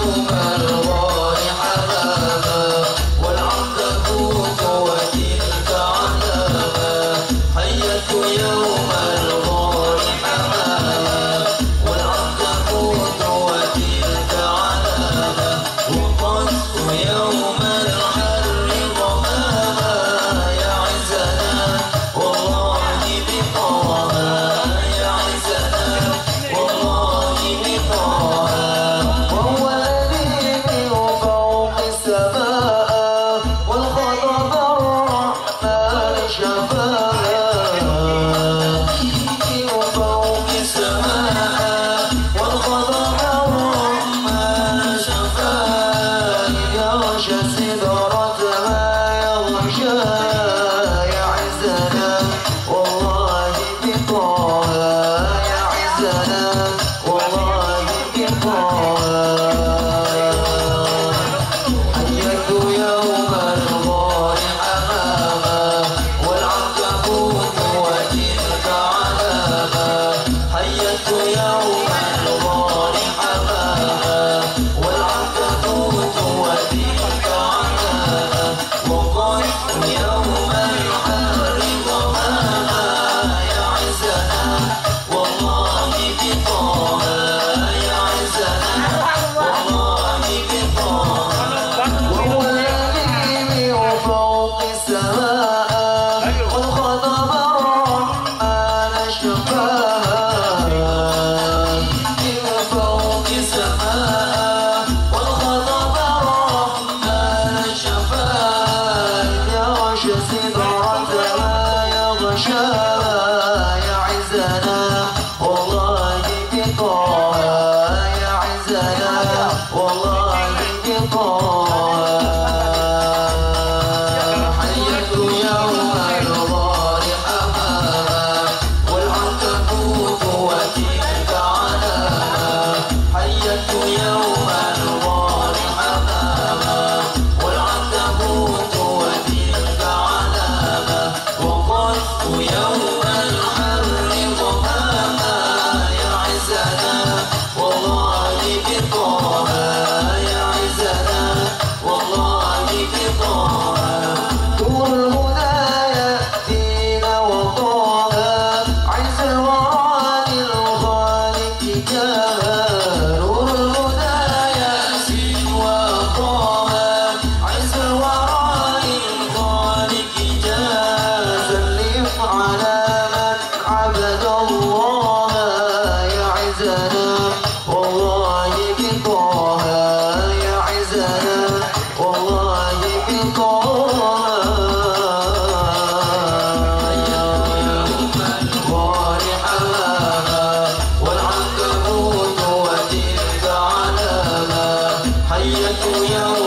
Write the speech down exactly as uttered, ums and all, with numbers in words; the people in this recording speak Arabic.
يوم الغار حماما والعنكبوت وتلك علامة حيت يوم الغار حماما والعنكبوت وتلك علامة وقصف يوم الحر ضماما يا عزنا والله بطه يا عزنا والله بطه وهو الذي من فوق السماء والخطب الرحمن شفاء من فوق السماء والخطب الرحمن شفاء يغشى سدرة ما يغشى يا عزنا والله بطه يا عزنا والله بطه حيت يوم الغار حماما والعنكبوت وتلك علامة حيت يوم الغار حماما والعنكبوت وتلك علامة وقصف يوم الحر ضماما يا عزنا والله بطه يا عزنا والله بطه وهو الذي من فوق السماء والخطب الرحمن شفاء من فوق السماء والخطب الرحمن شفاء يغشى سدرة ما يغشى يا عزنا والله بطه يا عزنا والله بطه حيت يوم الغار حماما والعنكبوت وتلك علامة حيت يوم الغار حماما والعنكبوت وتلك علامة وقصف يوم الحر ضماما يا عزنا والله بطه يا عزنا والله بطه نور الهدى يأتينا وطه عز الورى للخالق جاه نور الهدى يأتي وطه عز الورى للخالق جاه سلم على من عبد الله يا عزنا والله بطه يا عزنا والله بطه يوم الغار حماما والعنكبوت وتلك علامة حيت يوم